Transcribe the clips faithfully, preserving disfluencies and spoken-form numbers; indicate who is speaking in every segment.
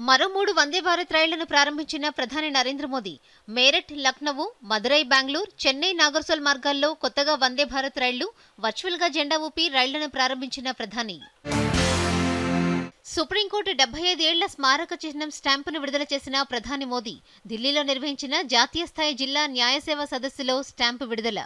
Speaker 1: మరో మూడు వందే భారత్ రైళ్లను ప్రారంభించిన ప్రధాని నరేంద్ర మోదీ మేరట్, లక్నో, మదురై, బెంగళూరు, చెన్నై, నాగర్సోల్ మార్గాల్లో కొత్తగా వందే భారత్ రైళ్లు వర్చువల్ గా జెండా ఊపి రైళ్లను ప్రారంభించిన ప్రధాని. సుప్రీంకోర్టు డెబ్బై ఐదు ఏళ్ల స్మారక చిహ్నం స్టాంపును విడుదల చేసిన ప్రధాని మోదీ ఢిల్లీలో నిర్వహించిన జాతీయ స్థాయి జిల్లా న్యాయసేవ సదస్సులో స్టాంపు విడుదల.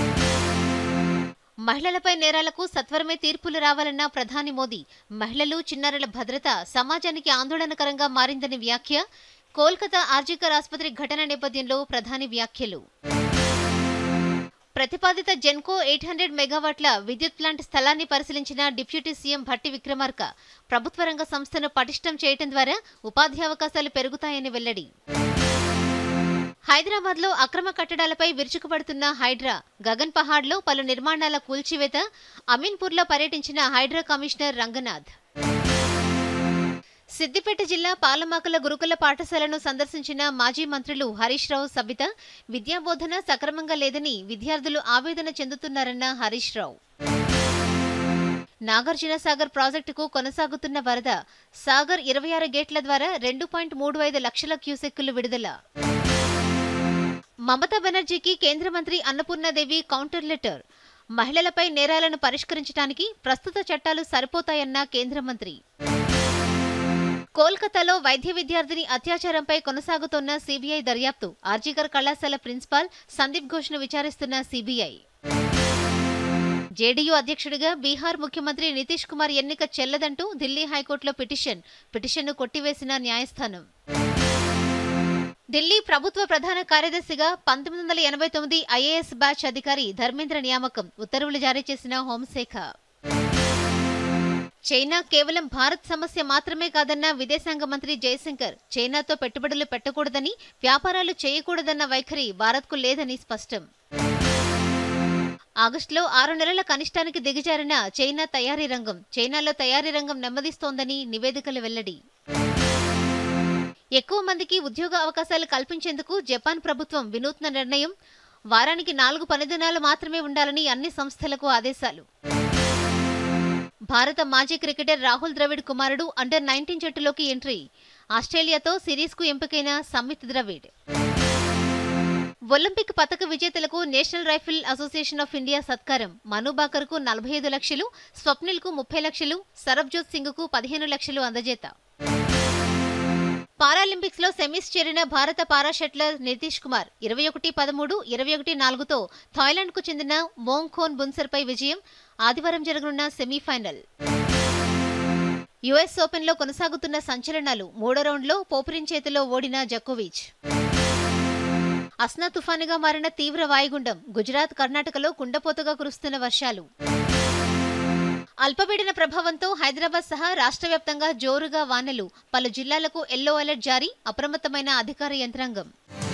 Speaker 1: మహిళలపై నేరాలకు సత్వరమే తీర్పులు రావాలన్న ప్రధాని మోదీ మహిళలు, చిన్నారుల భద్రత సమాజానికి ఆందోళనకరంగా మారిందని వ్యాఖ్య. కోల్కతా ఆర్జికర్ ఆసుపత్రి ఘటన నేపథ్యంలో ప్రధాని వ్యాఖ్యలు. ప్రతిపాదిత జెన్కో ఎయిట్ హండ్రెడ్ మెగావాట్ల విద్యుత్ ప్లాంట్ స్థలాన్ని పరిశీలించిన డిప్యూటీ సీఎం భట్టి విక్రమార్క ప్రభుత్వ రంగ సంస్థను పటిష్టం చేయడం ద్వారా ఉపాధి అవకాశాలు పెరుగుతాయని వెల్లడి. హైదరాబాద్ లో అక్రమ కట్టడాలపై విరుచుకుపడుతున్న హైడ్రా. గగన్ పహాడ్ లో పలు నిర్మాణాల కూల్చివేత. అమీన్పూర్ లో పర్యటించిన హైడ్రా కమిషనర్ రంగనాథ్. సిద్దిపేట జిల్లా పాలమాకల గురుకుల పాఠశాలను సందర్శించిన మాజీ మంత్రులు హరీష్ రావు, సబిత. విద్యాబోధన సక్రమంగా లేదని విద్యార్థులు ఆవేదన చెందుతున్నారన్న హరీష్ రావు. నాగార్జున సాగర్ ప్రాజెక్టుకు కొనసాగుతున్న వరద. సాగర్ ఇరవై ఆరు గేట్ల ద్వారా రెండు పాయింట్ మూడు ఐదు లక్షల క్యూసెక్కులు విడుదల. మమతా బెనర్జీకి కేంద్ర మంత్రి అన్నపూర్ణాదేవి కౌంటర్ లెటర్. మహిళలపై నేరాలను పరిష్కరించడానికి ప్రస్తుత చట్టాలు సరిపోతాయన్న కేంద్ర మంత్రి. కోల్కతాలో వైద్య విద్యార్థిని అత్యాచారంపై కొనసాగుతోన్న సీబీఐ దర్యాప్తు. ఆర్జికర్ కళాశాల ప్రిన్సిపాల్ సందీప్ ఘోష్ను విచారిస్తున్న సీబీఐ. జేడీయూ అధ్యక్షుడిగా బీహార్ ముఖ్యమంత్రి నితీష్ కుమార్ ఎన్నిక చెల్లదంటూ ఢిల్లీ హైకోర్టులో పిటిషన్. పిటిషన్ను కొట్టివేసిన న్యాయస్థానం. ఢిల్లీ ప్రభుత్వ ప్రధాన కార్యదర్శిగా పంతొమ్మిది వందల ఎనభై తొమ్మిది ఐఏఎస్ బ్యాచ్ అధికారి ధర్మేంద్ర నియామకం. ఉత్తర్వులు జారీ చేసిన హోంశాఖ. చైనా కేవలం భారత్ సమస్య మాత్రమే కాదన్న విదేశాంగ మంత్రి జయశంకర్. చైనాతో పెట్టుబడులు పెట్టకూడదని, వ్యాపారాలు చేయకూడదన్న వైఖరి భారత్కు లేదని స్పష్టం. ఆగస్టులో ఆరు నెలల కనిష్టానికి దిగజారిన చైనా తయారీ రంగం. చైనాలో తయారీ రంగం నెమ్మదిస్తోందని నివేదికలు వెల్లడి. ఎక్కువ మందికి ఉద్యోగ అవకాశాలు కల్పించేందుకు జపాన్ ప్రభుత్వం వినూత్న నిర్ణయం. వారానికి నాలుగు పనిదినాలు మాత్రమే ఉండాలని అన్ని సంస్థలకు ఆదేశాలు. భారత మాజీ క్రికెటర్ రాహుల్ ద్రవిడ్ కుమారుడు అండర్ నైన్టీన్ జట్టులోకి ఎంట్రీ. ఆస్ట్రేలియాతో సిరీస్కు ఎంపికైన సమ్మిత్ ద్రవిడ్. ఒలింపిక్ పతక విజేతలకు National Rifle Association of India సత్కారం. మనుబాకర్కు నలభై ఐదు లక్షలు, స్వప్నిల్కు ముప్పై లక్షలు, సరబ్జోత్ సింగ్కు పదిహేను లక్షలు అందజేత. పారాలింపిక్స్ లో సెమీస్ చేరిన భారత పారా షట్లర్ నితీష్ కుమార్ ఇరవై ఒకటి పదమూడు, ఇరవై ఒకటి నాలుగుతో థాయిలాండ్ కు చెందిన మోంగ్ఖోన్ బున్సర్ పై విజయం. ఆదివారం జరగనున్న సెమీఫైనల్. యుఎస్ ఓపెన్ లో కొనసాగుతున్న సంచలనాలు. మూడో రౌండ్లో పోపురిన్ చేతిలో ఓడిన జకోవిచ్. అస్నా తుఫానుగా మారిన తీవ్ర వాయుగుండం. గుజరాత్, కర్ణాటకలో కుండపోతగా కురుస్తున్న వర్షాలు. అల్పపీడన ప్రభావంతో హైదరాబాద్ సహా రాష్ట్ర వ్యాప్తంగా జోరుగా వానలు. పలు జిల్లాలకు ఎల్లో అలర్ట్ జారీ. అప్రమత్తమైన అధికార యంత్రాంగం.